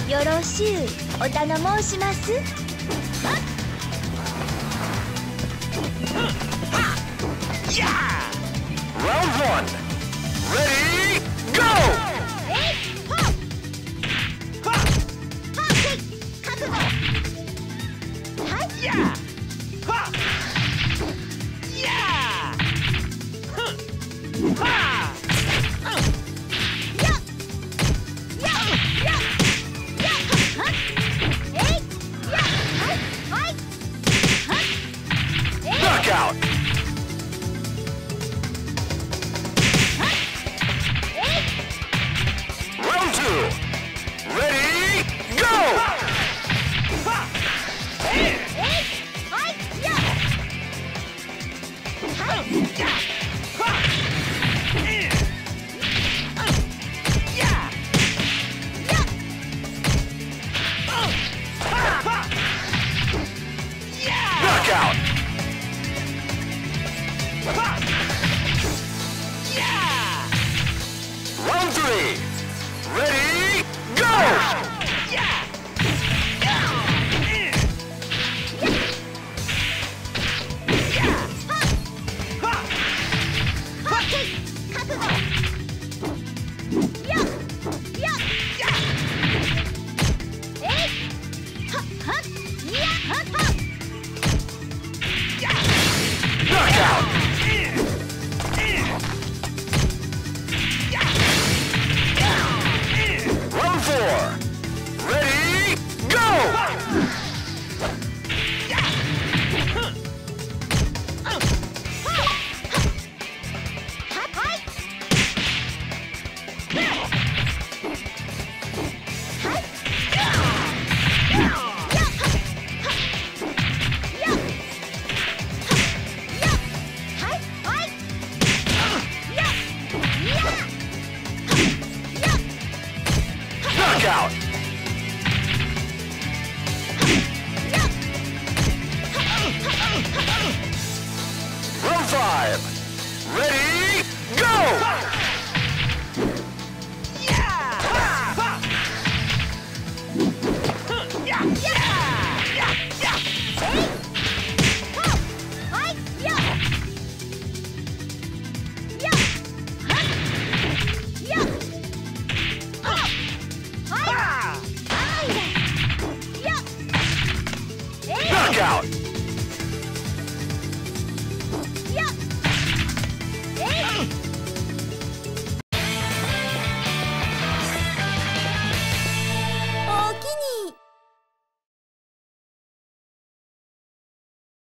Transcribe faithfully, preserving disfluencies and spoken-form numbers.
よろしゅうお頼申します。 Round one. Ready, go! Yeah! Ha! Yeah! Huh! Ha! Uh! Yeah! Yeah! Yeah! Yeah! Huh? Hey! Yeah! Hi! Hi! Huh? Hey! Knockout! Huh? Hey! Round two. Ready, go! Ha! Hey! Hey! Hi! Yeah! Hi! Yeah! Ha! Eh! Uh! Yeah! Yeah! Uh! Ha! Ha! Yeah! Knockout! Ha! Yeah! Round three. Ready, go! Yeah! Yeah! Eh! Yeah! Ha! Ha! Ha! Yeah! Yeah! Yeah! Eh! Ha! Ha! Yeah! Ha! Ha! Yeah! Knockout!